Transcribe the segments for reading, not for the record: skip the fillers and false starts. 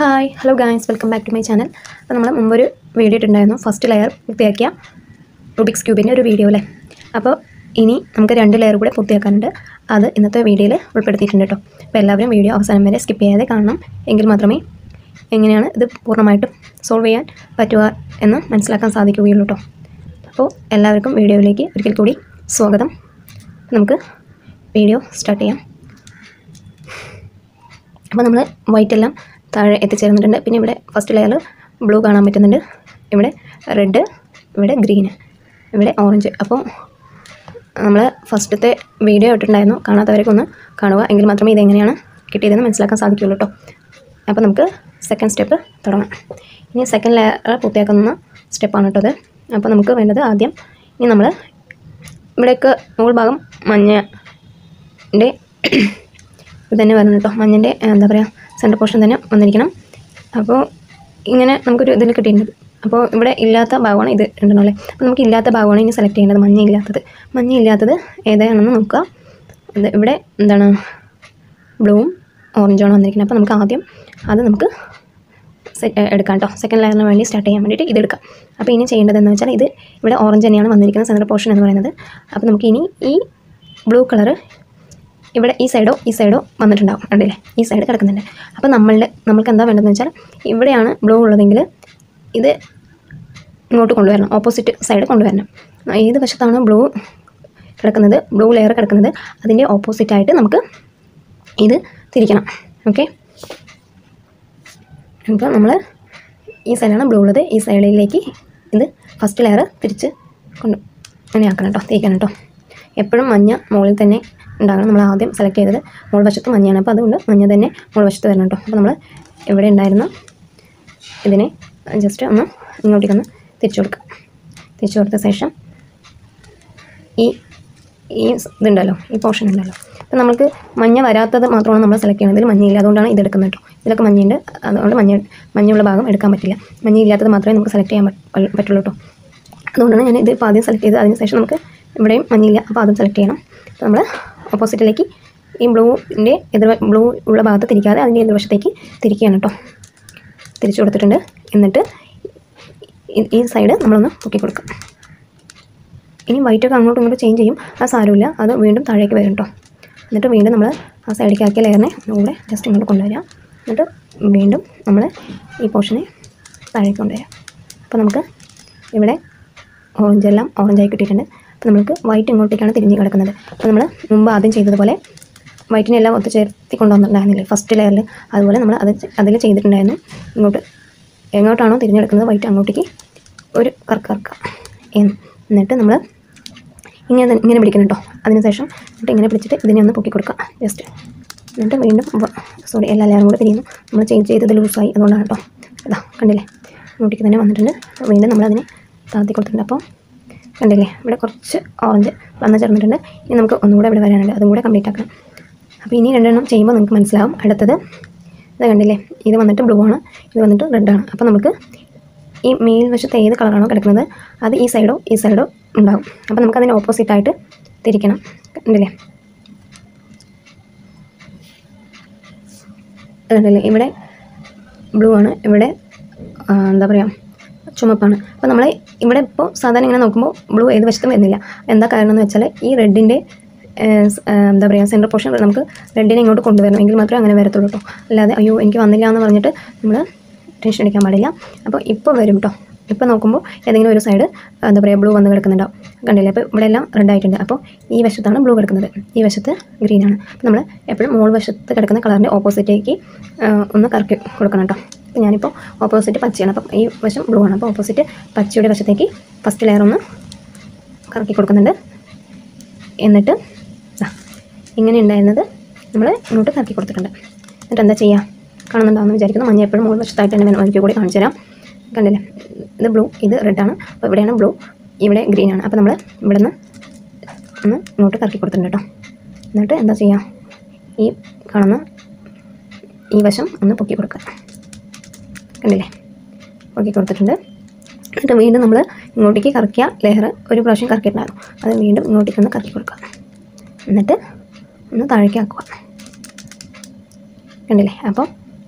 Hi hello guys, welcome back to my channel. അപ്പോൾ നമ്മൾ മുമ്പൊരു വീഡിയോ ഇട്ടുണ്ടായിരുന്നു, ഫസ്റ്റ് ലെയർ പൂർത്തിയാക്കിയ റുബിക്സ് ക്യൂബിൻ്റെ ഒരു വീഡിയോ അല്ലേ. അപ്പോൾ ഇനി നമുക്ക് 2 ലെയർ കൂടെ പൂർത്തിയാക്കാനുണ്ട്. അത് ഇന്നത്തെ വീഡിയോയിൽ ഉൾപ്പെടുത്തിയിട്ടുണ്ട് കേട്ടോ. അപ്പോൾ എല്ലാവരും വീഡിയോ അവസാനം വരെ സ്കിപ്പ് ചെയ്യാതെ കാണണം. എങ്കിൽ മാത്രമേ എങ്ങനെയാണ് ഇത് പൂർണ്ണമായിട്ടും സോൾവ് ചെയ്യാൻ പറ്റുക എന്ന് മനസ്സിലാക്കാൻ സാധിക്കുകയുള്ളൂ കേട്ടോ. അപ്പോൾ എല്ലാവർക്കും വീഡിയോയിലേക്ക് ഒരിക്കൽ കൂടി സ്വാഗതം. നമുക്ക് വീഡിയോ സ്റ്റാർട്ട് ചെയ്യാം. അപ്പോൾ നമ്മൾ വൈറ്റ് എല്ലാം താഴെ എത്തിച്ചേർന്നിട്ടുണ്ട്. പിന്നെ ഇവിടെ ഫസ്റ്റ് ലെയർ ബ്ലൂ കാണാൻ പറ്റുന്നുണ്ട്, ഇവിടെ റെഡ്, ഇവിടെ ഗ്രീന്, ഇവിടെ ഓറഞ്ച്. അപ്പോൾ നമ്മൾ ഫസ്റ്റത്തെ വീഡിയോ ഇട്ടിട്ടുണ്ടായിരുന്നു, കാണാത്തവരൊക്കെ ഒന്ന് കാണുക. എങ്കിൽ മാത്രമേ ഇതെങ്ങനെയാണ് കിട്ടിയതെന്ന് മനസ്സിലാക്കാൻ സാധിക്കുകയുള്ളൂ കേട്ടോ. അപ്പോൾ നമുക്ക് സെക്കൻഡ് സ്റ്റെപ്പ് തുടങ്ങാം. ഇനി സെക്കൻഡ് ലെയർ പൂർത്തിയാക്കുന്ന സ്റ്റെപ്പാണ് കേട്ടോ അത്. അപ്പോൾ നമുക്ക് വേണ്ടത് ആദ്യം ഇനി നമ്മൾ ഇവിടേക്ക് മുകൾ ഭാഗം മഞ്ഞൻ്റെ ഇത് തന്നെ വരണം കേട്ടോ. മഞ്ഞൻ്റെ എന്താ പറയുക, സെൻറ്റർ പോർഷൻ തന്നെ വന്നിരിക്കണം. അപ്പോൾ ഇങ്ങനെ നമുക്കൊരു ഇതിൽ കിട്ടിയിട്ടുണ്ട്. അപ്പോൾ ഇവിടെ ഇല്ലാത്ത ഭാഗമാണ് ഇത് ഉണ്ടല്ലോ അല്ലേ. അപ്പോൾ നമുക്ക് ഇല്ലാത്ത ഭാഗമാണ് ഇനി സെലക്ട് ചെയ്യേണ്ടത്, മഞ്ഞ ഇല്ലാത്തത് ഏതാണെന്ന് നോക്കുക. ഇവിടെ എന്താണ് ബ്ലൂവും ഓറഞ്ചാണ് വന്നിരിക്കുന്നത്. അപ്പോൾ നമുക്ക് ആദ്യം അത് നമുക്ക് എടുക്കാം കേട്ടോ. സെക്കൻഡ് ലെയറിന് വേണ്ടി സ്റ്റാർട്ട് ചെയ്യാൻ വേണ്ടിയിട്ട് ഇതെടുക്കാം. അപ്പോൾ ഇനി ചെയ്യേണ്ടതെന്ന് വെച്ചാൽ ഇത് ഇവിടെ ഓറഞ്ച് തന്നെയാണ് വന്നിരിക്കുന്നത്, സെൻറ്റർ പോർഷൻ എന്ന് പറയുന്നത്. അപ്പോൾ നമുക്ക് ഇനി ഈ ബ്ലൂ കളറ് ഇവിടെ ഈ സൈഡോ വന്നിട്ടുണ്ടാകും, കണ്ടില്ലേ, ഈ സൈഡ് കിടക്കുന്നുണ്ട്. അപ്പോൾ നമ്മൾക്ക് എന്താ വേണ്ടതെന്ന് വെച്ചാൽ ഇവിടെയാണ് ബ്ലൂ ഉള്ളതെങ്കിൽ ഇത് ഇങ്ങോട്ട് കൊണ്ടുവരണം, ഓപ്പോസിറ്റ് സൈഡ് കൊണ്ടുവരണം. ഏത് വശത്താണ് ബ്ലൂ കിടക്കുന്നത്, ബ്ലൂ ലെയർ കിടക്കുന്നത്, അതിൻ്റെ ഓപ്പോസിറ്റായിട്ട് നമുക്ക് ഇത് തിരിക്കണം. ഓക്കെ, അപ്പോൾ നമ്മൾ ഈ സൈഡാണ് ബ്ലൂ ഉള്ളത്, ഈ സൈഡിലേക്ക് ഇത് ഫസ്റ്റ് ലെയർ തിരിച്ച് അങ്ങനെ ആക്കണം കേട്ടോ, തേക്കണം കേട്ടോ. എപ്പോഴും മഞ്ഞ മുകളിൽ തന്നെ ഉണ്ടാകണം. നമ്മൾ ആദ്യം സെലക്ട് ചെയ്തത് മുകൾ വശത്ത് മഞ്ഞയാണ്, അപ്പോൾ അതുകൊണ്ട് മഞ്ഞ തന്നെ മുകൾ വശത്ത് വരണം കേട്ടോ. അപ്പോൾ നമ്മൾ ഇവിടെ ഉണ്ടായിരുന്ന ഇതിനെ ജസ്റ്റ് ഒന്ന് ഇങ്ങോട്ടേക്കൊന്ന് തിരിച്ചു കൊടുത്ത ശേഷം ഈ ഇതുണ്ടല്ലോ, ഈ പോർഷൻ ഉണ്ടല്ലോ. അപ്പോൾ നമുക്ക് മഞ്ഞ വരാത്തത് മാത്രമാണ് നമ്മൾ സെലക്ട് ചെയ്യുന്നത്. ഇതിൽ മഞ്ഞയില്ല, അതുകൊണ്ടാണ് ഇതെടുക്കുന്നത് കേട്ടോ. ഇതിലൊക്കെ മഞ്ഞയുണ്ട്, അതുകൊണ്ട് മഞ്ഞയുള്ള ഭാഗം എടുക്കാൻ പറ്റില്ല. മഞ്ഞയില്ലാത്തത് മാത്രമേ നമുക്ക് സെലക്ട് ചെയ്യാൻ പറ്റുള്ളൂ കേട്ടോ. അതുകൊണ്ടാണ് ഞാൻ ഇത് ഇപ്പോൾ ആദ്യം സെലക്ട് ചെയ്തത്. അതിനുശേഷം നമുക്ക് ഇവിടെയും മഞ്ഞയില്ല, അപ്പോൾ അതും സെലക്ട് ചെയ്യണം. അപ്പോൾ നമ്മൾ ഓപ്പോസിറ്റിലേക്ക് ഈ ബ്ലൂവിൻ്റെ ബ്ലൂ ഉള്ള ഭാഗത്ത് തിരിക്കാതെ അതിൻ്റെ എതിർവശത്തേക്ക് തിരിക്കുകയാണ് കേട്ടോ. തിരിച്ചു കൊടുത്തിട്ടുണ്ട്. എന്നിട്ട് ഈ സൈഡ് നമ്മളൊന്ന് പൊക്കി കൊടുക്കാം. ഇനി വൈറ്റൊക്കെ അങ്ങോട്ടും ഇങ്ങോട്ടും ചേഞ്ച് ചെയ്യും, ആ സാരമില്ല, അത് വീണ്ടും താഴേക്ക് വരും കേട്ടോ. എന്നിട്ട് വീണ്ടും നമ്മൾ ആ സൈഡിലേക്ക് ആക്കിയ ലെയറിനെ കൂടെ ജസ്റ്റ് ഇങ്ങോട്ട് കൊണ്ടുവരിക. എന്നിട്ട് വീണ്ടും നമ്മൾ ഈ പോർഷനെ താഴേക്ക് കൊണ്ടുവരാം. അപ്പോൾ നമുക്ക് ഇവിടെ ഓറഞ്ചെല്ലാം ഓറഞ്ചായി കിട്ടിയിട്ടുണ്ട്. അപ്പോൾ നമുക്ക് വൈറ്റ് ഇങ്ങോട്ടേക്കാണ് തിരിഞ്ഞ് കിടക്കുന്നത്. അപ്പോൾ നമ്മൾ മുമ്പ് ആദ്യം ചെയ്തതുപോലെ വൈറ്റിനെ എല്ലാം ഒത്തുചേർത്തി കൊണ്ടുവന്നിട്ടുണ്ടായിരുന്നില്ലേ ഫസ്റ്റ് ലെയറിൽ, അതുപോലെ നമ്മൾ അതിൽ ചെയ്തിട്ടുണ്ടായിരുന്നു. എങ്ങോട്ടാണോ തിരിഞ്ഞെടുക്കുന്നത് വൈറ്റ് അങ്ങോട്ടേക്ക് ഒരു കറക്കുക. എന്നിട്ട് നമ്മൾ ഇങ്ങനെ പിടിക്കണം കേട്ടോ. അതിനുശേഷം എന്നിട്ട് ഇങ്ങനെ പിടിച്ചിട്ട് ഇതിനെ ഒന്ന് പൊക്കി കൊടുക്കുക ജസ്റ്റ്. എന്നിട്ട് വീണ്ടും എല്ലാ ലെയറും കൂടെ തിരിയുന്നു. നമ്മൾ ചേഞ്ച് ചെയ്തത് ലൂസായി, അതുകൊണ്ടാണ് കേട്ടോ. അതാ കണ്ടില്ലേ, അങ്ങോട്ടേക്ക് തന്നെ വന്നിട്ടുണ്ട്. വീണ്ടും നമ്മളതിനെ താഴ്ത്തി കൊടുത്തിട്ടുണ്ട്. അപ്പോൾ കണ്ടില്ലേ, ഇവിടെ കുറച്ച് ഓറഞ്ച് വന്ന് ചേർന്നിട്ടുണ്ട്. ഇനി നമുക്ക് ഒന്നുകൂടെ ഇവിടെ വരാനുണ്ട്, അതും കൂടെ കംപ്ലീറ്റ് ആക്കണം. അപ്പോൾ ഇനി 2 എണ്ണം ചെയ്യുമ്പോൾ നിങ്ങൾക്ക് മനസ്സിലാവും. അടുത്തത് ഇത് കണ്ടില്ലേ, ഇത് വന്നിട്ട് ബ്ലൂ ആണ്, ഇത് വന്നിട്ട് റെഡാണ്. അപ്പോൾ നമുക്ക് ഈ മേൽ വശത്ത് ഏത് കളറാണോ കിടക്കുന്നത് അത് ഈ സൈഡോ ഉണ്ടാകും. അപ്പോൾ നമുക്ക് അതിന് ഓപ്പോസിറ്റായിട്ട് തിരിക്കണം. കണ്ടില്ലേ, കണ്ടില്ലേ, ഇവിടെ ബ്ലൂ ആണ്, ഇവിടെ എന്താ പറയുക ചുമപ്പാണ്. അപ്പോൾ നമ്മൾ ഇവിടെ ഇപ്പോൾ സാധാരണ ഇങ്ങനെ നോക്കുമ്പോൾ ബ്ലൂ ഏത് വശത്തും വരുന്നില്ല. എന്താ കാരണം എന്ന് വെച്ചാൽ ഈ റെഡിൻ്റെ എന്താ പറയുക സെൻറ്റർ പോർഷൻ നമുക്ക് റെഡിനെ ഇങ്ങോട്ട് കൊണ്ടുവരണം, എങ്കിൽ മാത്രമേ അങ്ങനെ വരത്തുള്ളൂ കേട്ടോ. അല്ലാതെ അയ്യോ എനിക്ക് വന്നില്ല എന്ന് പറഞ്ഞിട്ട് നമ്മൾ ടെൻഷൻ അടിക്കാൻ പാടില്ല. അപ്പോൾ ഇപ്പോൾ വരും കേട്ടോ. ഇപ്പോൾ നോക്കുമ്പോൾ ഏതെങ്കിലും ഒരു സൈഡ് എന്താ പറയുക ബ്ലൂ വന്ന് കിടക്കുന്നുണ്ടാവും, കണ്ടില്ലേ. അപ്പോൾ ഇവിടെ എല്ലാം റെഡ് ആയിട്ടുണ്ട്. അപ്പോൾ ഈ വശത്താണ് ബ്ലൂ കിടക്കുന്നത്, ഈ വശത്ത് ഗ്രീനാണ്. അപ്പോൾ നമ്മൾ എപ്പോഴും മുകൾ വശത്ത് കിടക്കുന്ന കളറിൻ്റെ ഓപ്പോസിറ്റേക്ക് ഒന്ന് കറക്കി കൊടുക്കണം കേട്ടോ. അപ്പോൾ ഞാനിപ്പോൾ ഓപ്പോസിറ്റ് പച്ചയാണ്, അപ്പം ഈ വശം ബ്ലൂ ആണ്. അപ്പോൾ ഓപ്പോസിറ്റ് പച്ചയുടെ വശത്തേക്ക് ഫസ്റ്റ് ലെയർ ഒന്ന് കറക്കി കൊടുക്കുന്നുണ്ട്. എന്നിട്ട് ഇങ്ങനെ ഉണ്ടായിരുന്നത് നമ്മൾ ഇങ്ങോട്ട് കറക്കി കൊടുത്തിട്ടുണ്ട്. എന്നിട്ട് എന്താ ചെയ്യുക, കാണുന്നുണ്ടാവുമെന്ന് വിചാരിക്കുന്നു. മഞ്ഞ എപ്പോഴും മുകൾ വശത്തായിട്ട് തന്നെ ഒരിക്കൽ കൂടി കാണിച്ചു തരാം. കണ്ടില്ലേ, ഇത് ബ്ലൂ, ഇത് റെഡാണ്. അപ്പോൾ ഇവിടെയാണ് ബ്ലൂ, ഇവിടെ ഗ്രീനാണ്. അപ്പോൾ നമ്മൾ ഇവിടെ നിന്ന് ഒന്ന് ഇങ്ങോട്ട് കറക്കി കൊടുത്തിട്ടുണ്ട് കേട്ടോ. എന്നിട്ട് എന്താ ചെയ്യുക, ഈ കാണുന്ന ഈ വശം ഒന്ന് പൊക്കി കൊടുക്കുക. കണ്ടില്ലേ, പൊക്കി കൊടുത്തിട്ടുണ്ട്. എന്നിട്ട് വീണ്ടും നമ്മൾ ഇങ്ങോട്ടേക്ക് കറക്കിയ ലെയർ ഒരു പ്രാവശ്യം കറക്കിയിട്ടുണ്ടായിരുന്നു, അത് വീണ്ടും ഇങ്ങോട്ടേക്ക് ഒന്ന് കറക്കി കൊടുക്കുക. എന്നിട്ട് ഒന്ന് താഴേക്ക് ആക്കുക. കണ്ടില്ലേ, അപ്പോൾ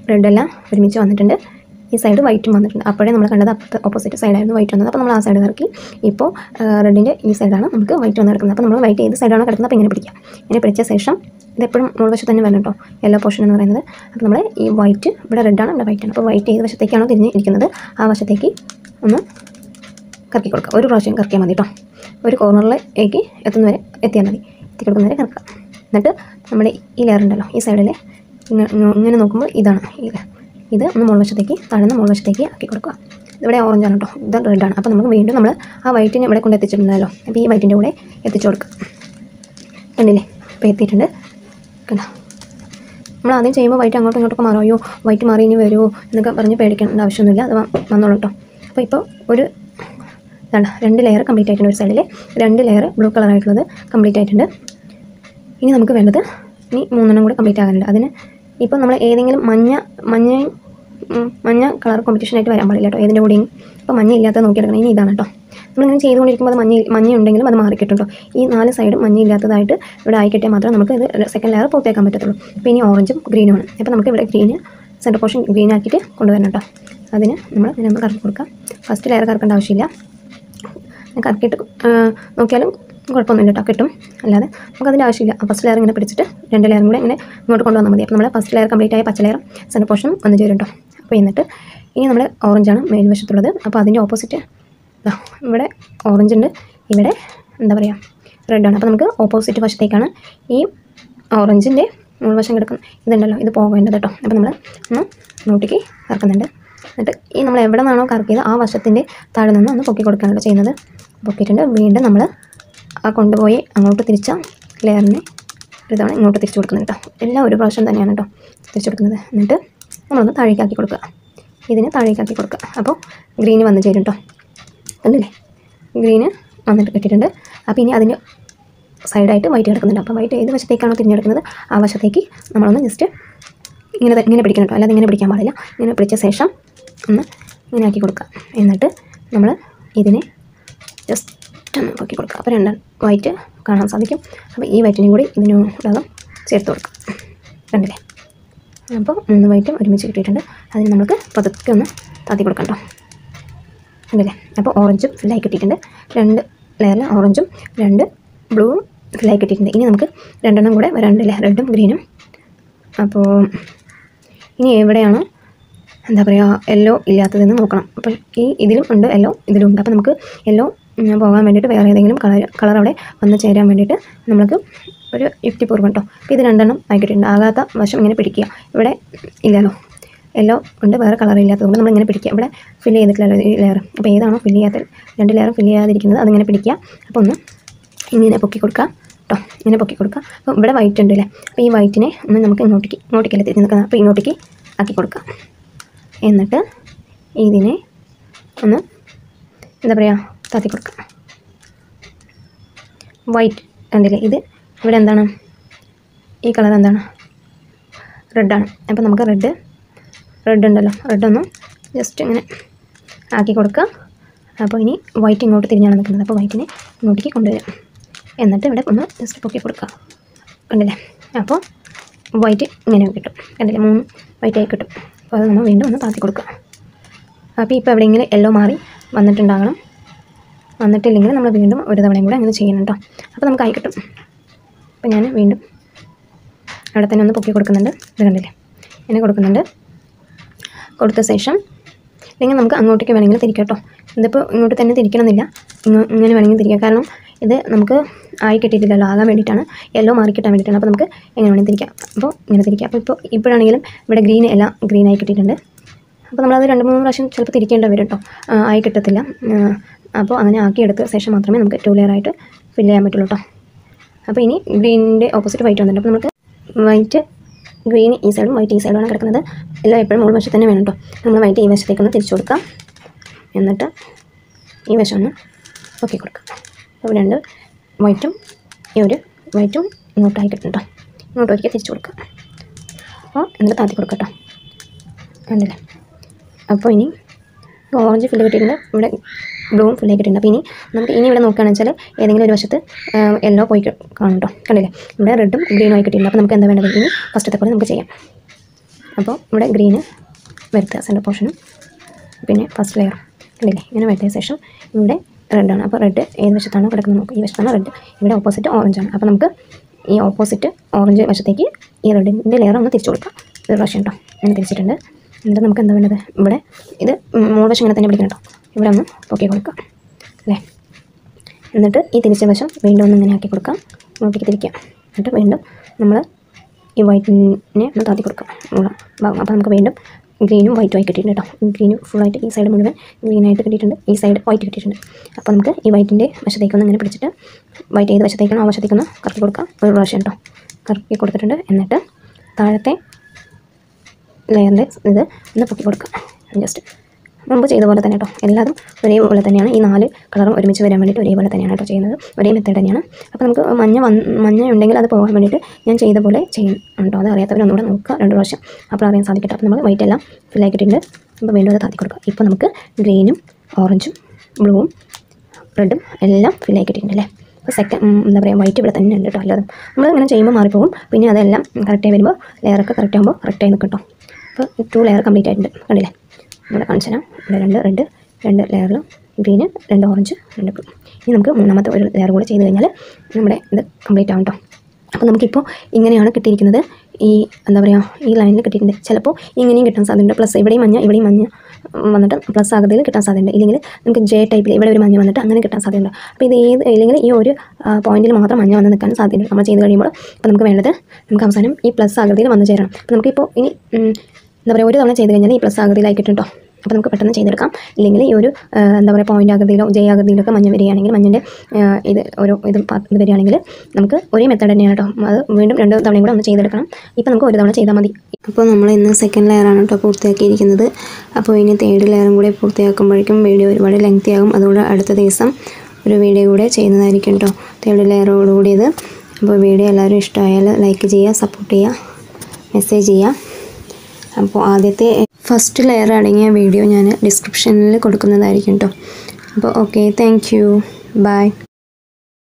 റെഡെല്ലാം ഒരുമിച്ച് വന്നിട്ടുണ്ട്. ഈ സൈഡ് വൈറ്റും വന്നിട്ടുണ്ട്. അപ്പോഴേ നമ്മൾ കണ്ടത് അപ്പുറത്തെ ഓപ്പോസിറ്റ് സൈഡായിരുന്നു വൈറ്റ് വന്നത്. അപ്പോൾ നമ്മൾ ആ സൈഡ് കറക്കി. ഇപ്പോൾ റെഡിൻ്റെ ഈ സൈഡാണ് നമുക്ക് വൈറ്റ് വന്ന് കിടക്കുന്നത്. അപ്പോൾ നമ്മൾ വൈറ്റ് ഏത് സൈഡാണ് കിടക്കുന്നത് അപ്പോൾ ഇങ്ങനെ പിടിക്കാം. ഇങ്ങനെ പിടിച്ച ശേഷം ഇതെപ്പോഴും മുൾവശത്ത് തന്നെ വരണം കേട്ടോ, യെല്ലോ പോർഷൻ എന്ന് പറയുന്നത്. അപ്പോൾ നമ്മൾ ഈ വൈറ്റ് ഇവിടെ റെഡാണ്, ഇവിടെ വൈറ്റാണ്. അപ്പോൾ വൈറ്റ് ഏത് വശത്തേക്കാണോ തിരിഞ്ഞ് ഇരിക്കുന്നത് ആ വശത്തേക്ക് ഒന്ന് കറക്കി കൊടുക്കുക. ഒരു പ്രാവശ്യം കറക്കിയാൽ മതി കേട്ടോ. ഒരു കോർണറിലേക്ക് എത്തുന്നവരെ എത്തിയാൽ മതി, എത്തി കൊടുക്കുന്നവരെ കറക്കുക. എന്നിട്ട് നമ്മുടെ ഈ ലെയർ ഉണ്ടല്ലോ, ഈ സൈഡിലെ ഇങ്ങനെ നോക്കുമ്പോൾ ഇതാണ് ഇത് ഒന്ന് മുൾവശത്തേക്ക് താഴ്ന്ന മുൾവശത്തേക്ക് ആക്കി കൊടുക്കുക. ഇവിടെ ഓറഞ്ചാണ് കേട്ടോ, ഇത് റെഡാണ്. അപ്പോൾ നമുക്ക് വീണ്ടും നമ്മൾ ആ വൈറ്റിനെ ഇവിടെ കൊണ്ട് എത്തിച്ചിട്ടുണ്ടല്ലോ, അപ്പോൾ ഈ വൈറ്റിൻ്റെ കൂടെ എത്തിച്ചു കൊടുക്കുക. കണ്ടില്ലേ, ഇപ്പോൾ എത്തിയിട്ടുണ്ട്. കണ്ടോ, നമ്മൾ ആദ്യം ചെയ്യുമ്പോൾ വൈറ്റ് അങ്ങോട്ടും ഇങ്ങോട്ടൊക്കെ മാറും. അയ്യോ വൈറ്റ് മാറി ഇനി വരുമോ എന്നൊക്കെ പറഞ്ഞ് പേടിക്കേണ്ട ആവശ്യമൊന്നുമില്ല, അത് വന്നോളൂ കേട്ടോ. അപ്പോൾ ഇപ്പോൾ ഒരു ഇതാണ് 2 ലെയർ കംപ്ലീറ്റ് ആയിട്ടുണ്ട്. ഒരു സൈഡിൽ 2 ലെയർ ബ്ലൂ കളറായിട്ടുള്ളത് കംപ്ലീറ്റ് ആയിട്ടുണ്ട്. ഇനി നമുക്ക് വേണ്ടത് ഇനി 3 കൂടെ കംപ്ലീറ്റ് ആകാനുണ്ട്. അതിന് ഇപ്പോൾ നമ്മൾ ഏതെങ്കിലും മഞ്ഞ കളർ കോമ്പറ്റീഷനായിട്ട് വരാൻ പാടില്ല കേട്ടോ, ഏതിൻ്റെ കൂടെയും. ഇപ്പോൾ മഞ്ഞ ഇല്ലാത്തത് നോക്കിയെടുക്കണം. ഇനി ഇതാണ് കേട്ടോ, നമ്മളിങ്ങനെ ചെയ്തുകൊണ്ടിരിക്കുമ്പോൾ അത് മഞ്ഞ ഉണ്ടെങ്കിലും അത് മാറിക്കിട്ടുണ്ടോ. ഈ 4 സൈഡും മഞ്ഞ ഇല്ലാത്തതായിട്ട് ഇവിടെ ആയിക്കിട്ടിയാൽ മാത്രമേ നമുക്ക് ഇത് സെക്കൻഡ് ലെയർ പൂർത്തിയാക്കാൻ പറ്റത്തുള്ളൂ. അപ്പോൾ ഇനി ഓറഞ്ചും ഗ്രീനുമാണ്. അപ്പോൾ നമുക്ക് ഇവിടെ ഗ്രീന് സെൻറ്റർ പോർഷൻ ഗ്രീൻ ആക്കിയിട്ട് കൊണ്ടുവരണം കേട്ടോ. അതിന് നമ്മൾ ഇങ്ങനെ കറക്കി കൊടുക്കാം. ഫസ്റ്റ് ലെയർ കറക്കേണ്ട ആവശ്യമില്ല, കറക്കിയിട്ട് നോക്കിയാലും കുഴപ്പമൊന്നുമില്ല കേട്ടോ, കിട്ടും. അല്ലാതെ നമുക്കതിൻ്റെ ആവശ്യമില്ല. ഫസ്റ്റ് ലെയർ ഇങ്ങനെ പിടിച്ചിട്ട് 2 ലെയറും കൂടെ ഇങ്ങനെ ഇങ്ങോട്ട് കൊണ്ടുവന്നാൽ മതി. അപ്പോൾ നമ്മൾ ഫസ്റ്റ് ലെയർ കംപ്ലീറ്റ് ആയ പച്ച ലെയർ സെൻറ്റർ പോർഷൻ വന്ന് ചേരും കേട്ടോ. അപ്പോൾ എന്നിട്ട് ഇനി നമ്മൾ ഓറഞ്ചാണ് മേൽവശത്തുള്ളത്. അപ്പോൾ അതിൻ്റെ ഓപ്പോസിറ്റ് ഇവിടെ ഓറഞ്ച് ഉണ്ട്, ഇവിടെ എന്താ പറയുക റെഡാണ്. അപ്പോൾ നമുക്ക് ഓപ്പോസിറ്റ് വശത്തേക്കാണ് ഈ ഓറഞ്ചിൻ്റെ മുൾവശം കിടക്കുന്നത്. ഇതുണ്ടല്ലോ, ഇത് പോകേണ്ടത് കേട്ടോ. അപ്പോൾ നമ്മൾ ഒന്ന് നോട്ടിക്ക് കറക്കുന്നുണ്ട്. എന്നിട്ട് ഈ നമ്മൾ എവിടെ നിന്നാണോ കറക്കിയത് ആ വശത്തിൻ്റെ താഴെ നിന്ന് ഒന്ന് പൊക്കി കൊടുക്കാനാണ് ചെയ്യുന്നത്. പൊക്കിയിട്ടുണ്ട്. വീണ്ടും നമ്മൾ ആ കൊണ്ടുപോയി അങ്ങോട്ട് തിരിച്ച ലെയറിനെ ഒരു തവണ ഇങ്ങോട്ട് തിരിച്ചു കൊടുക്കുന്നുണ്ട് കേട്ടോ. എല്ലാം ഒരു പ്രാവശ്യം തന്നെയാണ് കേട്ടോ തിരിച്ചു കൊടുക്കുന്നത്. എന്നിട്ട് നമ്മളൊന്ന് താഴേക്കാക്കി കൊടുക്കുക, ഇതിനെ താഴേക്കാക്കി കൊടുക്കുക. അപ്പോൾ ഗ്രീന് വന്ന് ചേരും കേട്ടോ. കണ്ടില്ലേ, ഗ്രീന് വന്നിട്ട് കിട്ടിയിട്ടുണ്ട്. അപ്പോൾ ഇനി അതിൻ്റെ സൈഡായിട്ട് വൈറ്റ് കിടക്കുന്നുണ്ട്. അപ്പോൾ വൈറ്റ് ഏത് വശത്തേക്കാണോ തിരിഞ്ഞെടുക്കുന്നത് ആ വശത്തേക്ക് നമ്മളൊന്ന് ജസ്റ്റ് ഇങ്ങനെ പിടിക്കണം കേട്ടോ, അല്ലാതെ ഇങ്ങനെ പിടിക്കാൻ പാടില്ല. ഇങ്ങനെ പിടിച്ച ശേഷം ഒന്ന് ഇങ്ങനെ ആക്കി കൊടുക്കുക. എന്നിട്ട് നമ്മൾ ഇതിനെ ജസ്റ്റ് ഒന്ന് പൊക്കി കൊടുക്കുക. അപ്പോൾ 2 വൈറ്റ് കാണാൻ സാധിക്കും. അപ്പോൾ ഈ വൈറ്റിനെയും കൂടി ഇതിനോടകം ചേർത്ത് കൊടുക്കുക. കണ്ടില്ലേ, അപ്പോൾ 3 വൈറ്റും ഒരുമിച്ച് കിട്ടിയിട്ടുണ്ട്. അതിന് നമുക്ക് പതുക്കെ ഒന്ന് താത്തി കൊടുക്കാം കേട്ടോ. കണ്ടില്ലേ, അപ്പോൾ ഓറഞ്ചും ഫില്ലായി കിട്ടിയിട്ടുണ്ട്. 2 ലെയറിൽ ഓറഞ്ചും 2 ബ്ലൂവും ഫില്ലായി കിട്ടിയിട്ടുണ്ട്. ഇനി നമുക്ക് 2 കൂടെ വരാനുണ്ടല്ലേ, റെഡും ഗ്രീനും. അപ്പോൾ ഇനി എവിടെയാണ് എന്താ പറയുക യെല്ലോ ഇല്ലാത്തതെന്ന് നോക്കണം. അപ്പോൾ ഇതിലും ഉണ്ട് യെല്ലോ, ഇതിലും ഉണ്ട്. അപ്പോൾ നമുക്ക് യെല്ലോ പോകാൻ വേണ്ടിയിട്ട് വേറെ ഏതെങ്കിലും കളർ അവിടെ വന്ന് ചേരാൻ വേണ്ടിയിട്ട് നമുക്ക് ഒരു യുക്തിപൂർവ്വം കേട്ടോ. അപ്പോൾ ഇത് 2 ആക്കിയിട്ടുണ്ട്. ആകാത്ത വശം ഇങ്ങനെ പിടിക്കുക. ഇവിടെ ഇല്ലല്ലോ, യെല്ലോ ഉണ്ട്, വേറെ കളർ ഇല്ലാത്തതുകൊണ്ട് നമ്മളിങ്ങനെ പിടിക്കുക. ഇവിടെ ഫില്ല് ചെയ്തിട്ടില്ലല്ലോ ഈ ലെയർ. അപ്പോൾ ഏതാണോ ഫില്ല് ചെയ്യാത്ത 2 ലെയറും ഫില്ല് ചെയ്യാതിരിക്കുന്നത് അതിങ്ങനെ പിടിക്കുക. അപ്പോൾ ഒന്ന് ഇങ്ങനെ പൊക്കി കൊടുക്കുക കേട്ടോ, ഇങ്ങനെ പൊക്കി കൊടുക്കുക. അപ്പോൾ ഇവിടെ വൈറ്റ് ഉണ്ട് അല്ലേ, അപ്പോൾ ഈ വൈറ്റിനെ ഒന്ന് നമുക്ക് ഇങ്ങോട്ടേക്കല്ലേ തിരിഞ്ഞ് നിൽക്കുന്നത്, അപ്പോൾ ഇങ്ങോട്ടേക്ക് ആക്കി കൊടുക്കുക. എന്നിട്ട് ഇതിനെ ഒന്ന് എന്താ പറയുക താത്തി കൊടുക്കുക. വൈറ്റ് കണ്ടില്ലേ, ഇത് ഇവിടെ എന്താണ് ഈ കളർ എന്താണ് റെഡാണ്. അപ്പോൾ നമുക്ക് റെഡ് ഉണ്ടല്ലോ, റെഡൊന്നും ജസ്റ്റ് ഇങ്ങനെ ആക്കി കൊടുക്കുക. അപ്പോൾ ഇനി വൈറ്റ് ഇങ്ങോട്ട് തിരിഞ്ഞാണ് നിൽക്കുന്നത്. അപ്പോൾ വൈറ്റിനെ ഇങ്ങോട്ടേക്ക് കൊണ്ടുവരാം. എന്നിട്ട് ഇവിടെ ഒന്ന് ജസ്റ്റ് പൊക്കി കൊടുക്കുക. കണ്ടില്ലേ, അപ്പോൾ വൈറ്റ് ഇങ്ങനെ കിട്ടും. കണ്ടില്ലേ, 3 വൈറ്റായി കിട്ടും. അപ്പോൾ അത് നമ്മൾ വീണ്ടും ഒന്ന് താത്തി കൊടുക്കുക. അപ്പോൾ ഇപ്പോൾ എവിടെയെങ്കിലും യെല്ലോ മാറി വന്നിട്ടുണ്ടാകണം. വന്നിട്ടില്ലെങ്കിൽ നമ്മൾ വീണ്ടും ഒരു തവണയും കൂടെ അങ്ങനെ ചെയ്യണം കേട്ടോ. അപ്പോൾ നമുക്ക് ആയി കിട്ടും. അപ്പോൾ ഞാൻ വീണ്ടും അവിടെ തന്നെ ഒന്ന് പൊക്കി കൊടുക്കുന്നുണ്ട്. ഇത് കണ്ടില്ലേ, ഇങ്ങനെ കൊടുക്കുന്നുണ്ട്. കൊടുത്ത ശേഷം അല്ലെങ്കിൽ നമുക്ക് അങ്ങോട്ടേക്ക് വേണമെങ്കിൽ തിരിക്കാം കേട്ടോ. ഇതിപ്പോൾ ഇങ്ങോട്ട് തന്നെ തിരിക്കണമെന്നില്ല, ഇങ്ങനെ വേണമെങ്കിൽ തിരിക്കാം. കാരണം ഇത് നമുക്ക് ആയി കിട്ടിയിട്ടില്ലല്ലോ, ആകാൻ വേണ്ടിയിട്ടാണ്, യെല്ലോ മാറി കിട്ടാൻ വേണ്ടിയിട്ടാണ്. അപ്പോൾ നമുക്ക് എങ്ങനെ വേണമെങ്കിൽ തിരിക്കാം. അപ്പോൾ ഇങ്ങനെ തിരിക്കാം. അപ്പോൾ ഇപ്പോഴാണെങ്കിലും ഇവിടെ ഗ്രീൻ എല്ലാം ഗ്രീനായി കിട്ടിയിട്ടുണ്ട്. അപ്പോൾ നമ്മളത് 2-3 പ്രാവശ്യം ചിലപ്പോൾ തിരിക്കേണ്ടി വരും കേട്ടോ, ആയി കിട്ടത്തില്ല. അപ്പോൾ അങ്ങനെ ആക്കിയെടുത്ത ശേഷം മാത്രമേ നമുക്ക് 2 ലെയറായിട്ട് ഫില്ല് ചെയ്യാൻ പറ്റുള്ളൂ കേട്ടോ. അപ്പോൾ ഇനി ഗ്രീനിൻ്റെ ഓപ്പോസിറ്റ് വൈറ്റ് വന്നിട്ടുണ്ട്. അപ്പോൾ നമുക്ക് വൈറ്റ് ഗ്രീൻ ഈ സൈഡും വൈറ്റ് ഈ സൈഡുമാണ് കിടക്കുന്നത്. എല്ലാം എപ്പോഴും മുകൾ വശത്ത് തന്നെ വേണം കേട്ടോ. നമ്മൾ വൈറ്റ് ഈ വശത്തേക്കൊന്ന് തിരിച്ചു കൊടുക്കാം. എന്നിട്ട് ഈ വശം ഒന്ന് പൊക്കി കൊടുക്കാം. അപ്പോൾ 2 വൈറ്റും ഈ ഒരു വൈറ്റും ഇങ്ങോട്ടായി കിട്ടും കേട്ടോ. ഇങ്ങോട്ട് ഒരിക്കൽ തിരിച്ചു കൊടുക്കുക. അപ്പോൾ എന്നിട്ട് താത്തി കൊടുക്കാം കേട്ടോ. കണ്ടില്ലേ, അപ്പോൾ ഇനി ഓറഞ്ച് ഫില്ല് കിട്ടിയിട്ടുണ്ട്, ഇവിടെ ബ്ലൂവും ഫില്ല് കിട്ടിയിട്ടുണ്ട്. അപ്പോൾ നമുക്ക് ഇവിടെ നോക്കുകയാണെന്ന് വെച്ചാൽ ഏതെങ്കിലും ഒരു വശത്ത് യെല്ലോ പോയി കാണും കേട്ടോ. കണ്ടില്ലേ, ഇവിടെ റെഡും ഗ്രീനും ആയി കിട്ടിയിട്ടുണ്ട്. അപ്പോൾ നമുക്ക് എന്താ വേണ്ടത്, ഇനി ഫസ്റ്റത്തെ പോലെ നമുക്ക് ചെയ്യാം. അപ്പോൾ ഇവിടെ ഗ്രീന് വരുത്തുക സെൻറ്റർ പോർഷനും പിന്നെ ഫസ്റ്റ് ലെയർ കണ്ടില്ലേ ഇങ്ങനെ വരുത്തിയ ശേഷം ഇവിടെ റെഡാണ്. അപ്പോൾ റെഡ് ഏത് വശത്താണോ കിടക്കുന്നത് നോക്കുക. ഈ വശത്താണ് റെഡ്, ഇവിടെ ഓപ്പോസിറ്റ് ഓറഞ്ചാണ്. അപ്പോൾ നമുക്ക് ഈ ഓപ്പോസിറ്റ് ഓറഞ്ച് വശത്തേക്ക് ഈ റെഡിൻ്റെ ലെയർ ഒന്ന് തിരിച്ചു കൊടുക്കാം. ഒരു പ്രാവശ്യം കേട്ടോ അങ്ങനെ തിരിച്ചിട്ടുണ്ട്. എന്നിട്ട് നമുക്ക് എന്താ വേണ്ടത്, ഇവിടെ ഇത് മൂന്ന് വശം ഇങ്ങനെ തന്നെ പിടിക്കണം കേട്ടോ. ഇവിടെ ഒന്ന് പൊക്കി കൊടുക്കാം അല്ലേ. എന്നിട്ട് ഈ തിരിച്ച വശം വീണ്ടും ഒന്ന് ഇങ്ങനെ ആക്കി കൊടുക്കാം, നോക്കിക്ക് തിരിക്കാം. എന്നിട്ട് വീണ്ടും നമ്മൾ ഈ വൈറ്റിനെ ഒന്ന് താത്തി കൊടുക്കാം ഭാഗം. അപ്പോൾ നമുക്ക് വീണ്ടും ഗ്രീനും വൈറ്റുമായി കിട്ടിയിട്ടുണ്ട് കേട്ടോ. ഗ്രീനും ഫുള്ളായിട്ട് ഈ സൈഡ് മുഴുവൻ ഗ്രീനായിട്ട് കിട്ടിയിട്ടുണ്ട്, ഈ സൈഡ് വൈറ്റ് കിട്ടിയിട്ടുണ്ട്. അപ്പോൾ നമുക്ക് ഈ വൈറ്റിൻ്റെ വശത്തേക്കൊന്ന് ഇങ്ങനെ പിടിച്ചിട്ട് വൈറ്റ് ഏത് വശത്തേക്കാണോ ആ വശത്തേക്കൊന്ന് കറക്കി കൊടുക്കാം. ഒരു പ്രാവശ്യം കേട്ടോ കറക്കി കൊടുത്തിട്ടുണ്ട്. എന്നിട്ട് താഴത്തെ ലെയറിൻ്റെ ഇത് ഒന്ന് പൊക്കി കൊടുക്കാം. ജസ്റ്റ് മുമ്പ് ചെയ്ത പോലെ തന്നെ കേട്ടോ. എല്ലാതും ഒരേപോലെ തന്നെയാണ്. ഈ 4 കളറും ഒരുമിച്ച് വരാൻ വേണ്ടിയിട്ട് ഒരേപോലെ തന്നെയാണ് കേട്ടോ ചെയ്യുന്നത്. ഒരേ മെത്തേഡ് തന്നെയാണ്. അപ്പോൾ നമുക്ക് മഞ്ഞ ഉണ്ടെങ്കിൽ അത് പോകാൻ വേണ്ടിയിട്ട് ഞാൻ ചെയ്ത പോലെ ചെയ്യും കേട്ടോ. അത് അറിയാത്തവരൊന്നുകൂടെ നോക്കുക 2 പ്രാവശ്യം, അപ്പോൾ അറിയാൻ സാധിക്കട്ടെ. അപ്പോൾ നമ്മൾ വൈറ്റ് എല്ലാം ഫില്ലാക്കിയിട്ടുണ്ട്. അപ്പോൾ വീണ്ടും അത് താത്തി കൊടുക്കുക. ഇപ്പോൾ നമുക്ക് ഗ്രീനും ഓറഞ്ചും ബ്ലൂവും റെഡും എല്ലാം ഫില്ലാക്കിയിട്ടുണ്ട് അല്ലേ. അപ്പോൾ എന്താ പറയുക വൈറ്റ് ഇവിടെ തന്നെ ഉണ്ട് കേട്ടോ. അല്ലാതെ നമ്മൾ ഇങ്ങനെ ചെയ്യുമ്പോൾ മാറിപ്പോകും. പിന്നെ അതെല്ലാം കറക്റ്റായി വരുമ്പോൾ ലെയറൊക്കെ കറക്റ്റ് ആകുമ്പോൾ കറക്റ്റായി നിൽക്കും കേട്ടോ. അപ്പോൾ 2 ലെയർ കംപ്ലീറ്റ് ആയിട്ടുണ്ട് കണ്ടില്ലേ. ഇവിടെ കാണിച്ചു തരാം. ഇവിടെ 2 റെഡ് 2 ലെയറിലും ഗ്രീന് 2 ഓറഞ്ച് 2 ബ്ലൂ. ഇനി നമുക്ക് മൂന്നാമത്തെ ഒരു ലെയർ കൂടെ ചെയ്ത് കഴിഞ്ഞാൽ നമ്മുടെ ഇത് കംപ്ലീറ്റ് ആകും കേട്ടോ. അപ്പോൾ നമുക്കിപ്പോൾ ഇങ്ങനെയാണ് കിട്ടിയിരിക്കുന്നത്. ഈ എന്താ പറയുക ഈ ലൈനിൽ കിട്ടിയിട്ടുണ്ട്. ചിലപ്പോൾ ഇങ്ങനെയും കിട്ടാൻ സാധ്യതയുണ്ട്. പ്ലസ് ഇവിടെയും മഞ്ഞ വന്നിട്ട് പ്ലസ് ആകൃതിയിൽ കിട്ടാൻ സാധ്യതയുണ്ട്. ഇല്ലെങ്കിൽ നമുക്ക് ജെ ടൈപ്പിൽ ഇവിടെ ഒരു മഞ്ഞ വന്നിട്ട് അങ്ങനെ കിട്ടാൻ സാധ്യതയുണ്ട്. അപ്പോൾ ഇത് ഇല്ലെങ്കിൽ ഈ ഒരു പോയിന്റിൽ മാത്രം മഞ്ഞ വന്ന് നിൽക്കാൻ സാധ്യതയുണ്ട് നമ്മൾ ചെയ്ത് കഴിയുമ്പോൾ. അപ്പോൾ നമുക്ക് വേണ്ടത് നമുക്ക് അവസാനം ഈ പ്ലസ് ആകൃതിയിൽ വന്നു ചേരണം. അപ്പോൾ നമുക്കിപ്പോൾ ഇനി എന്താ പറയുക ഒരു തവണ ചെയ്ത് കഴിഞ്ഞാൽ ഈ പ്ലസ് ആകൃതിയിലായി കിട്ടും കേട്ടോ. അപ്പോൾ നമുക്ക് പെട്ടെന്ന് ചെയ്തെടുക്കാം. ഇല്ലെങ്കിൽ ഈ ഒരു എന്താ പറയുക പോയിൻ്റ് ആകൃതിയിലോ ജെ ആകൃതിയിലൊക്കെ മഞ്ഞ വരികയാണെങ്കിൽ മഞ്ഞൻ്റെ ഇത് ഓരോ ഇത് വരികയാണെങ്കിൽ നമുക്ക് ഒരേ മെത്തേഡ് തന്നെയാണ് കേട്ടോ. അത് വീണ്ടും 2 തവണയും കൂടെ ഒന്ന് ചെയ്തെടുക്കണം. ഇപ്പോൾ നമുക്ക് ഒരു തവണ ചെയ്താൽ മതി. അപ്പോൾ നമ്മൾ ഇന്ന് സെക്കൻഡ് ലെയറാണ് കേട്ടോ പൂർത്തിയാക്കിയിരിക്കുന്നത്. അപ്പോൾ ഇനി 3rd ലെയറും കൂടെ പൂർത്തിയാക്കുമ്പോഴേക്കും വീഡിയോ ഒരുപാട് ലെങ്തി ആകും. അതുകൊണ്ട് അടുത്ത ദിവസം ഒരു വീഡിയോ കൂടെ ചെയ്യുന്നതായിരിക്കും കേട്ടോ 3rd ലെയറോടുകൂടിയത്. അപ്പോൾ വീഡിയോ എല്ലാവരും ഇഷ്ടമായാൽ ലൈക്ക് ചെയ്യുക, സപ്പോർട്ട് ചെയ്യുക, മെസ്സേജ് ചെയ്യുക. അപ്പോൾ ആദ്യത്തെ ഫസ്റ്റ് ലെയർ അടങ്ങിയ വീഡിയോ ഞാൻ ഡിസ്ക്രിപ്ഷനിൽ കൊടുക്കുന്നതായിരിക്കും കേട്ടോ. അപ്പോൾ ഓക്കെ, താങ്ക് യു, ബൈ.